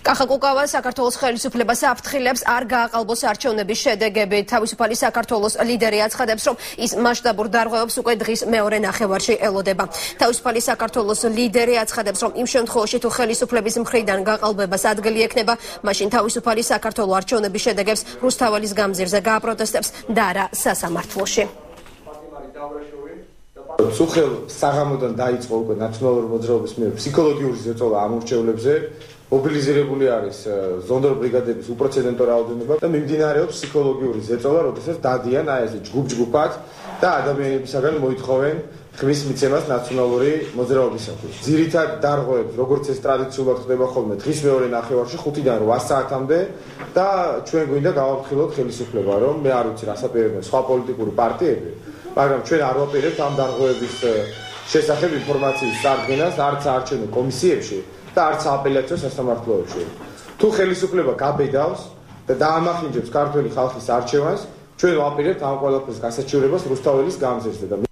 კახაკუკავა საქართველოს ხელისუფლებას აფრთხილებს არ გააყალბოს არჩევნების შედეგები. თავისუფალი საქართველოს ლიდერი აცხადებს, რომ ის მასშტაბურ დარღვევებს უკვე დღის მეორე ნახევარში ელოდება. თავისუფალი საქართველოს ლიდერი აცხადებს, რომ იმ შემთხვევაში თუ ხელისუფლების მხრიდან გაყალბებას ადგილი ექნება, მაშინ თავისუფალი საქართველოს არჩევნების შედეგებს რუსთაველის გამზირზე გააპროტესტებს და არა სასამართლოში. სუხელ საღამოდან დაიწყო უკვე ნაციონალური მოძრაობის მიერ ფსიქოლოგიური ზეწოლა ამ ურჩევლებზე. Mobilizirებული არის ზონდარ ბრიგადების უპრეცედენტო რაოდენობა და მიმდინარეობს ფსიქოლოგიური ზეწოლა, როდესაც დადიან აი ესე ჯგუფ-ჯგუფად და ადამიანებისაგან მოითხოვენ ხმის მიცემას ნაციონალური მოძრაობისათვის. ძირითად დარღვევებს, როგორც ეს ტრადიციულად ხდება ხოლმე, დღის მეორე ნახევარში 5-დან 8 საათამდე და ჩვენ გვინდა გავაფრთხილოთ ხელისუფლება, რომ მე არ ვიცი რას აპირებენ სხვა პოლიტიკური პარტიები, მაგრამ ჩვენ არ ვაპირებთ ამ დარღვევების შესახებ ინფორმაციის წარდგენას არც არჩევნო კომისიებში და არც აპელაციო სასამართლოებში. თუ ხელისუფლება გაბედავს და დაამახინჯებს ქართული ხალხის არჩევანს, ჩვენ ვაპირებთ ამ ყველაფრის გასაჩივრებას რუსთაველის გამზირზე და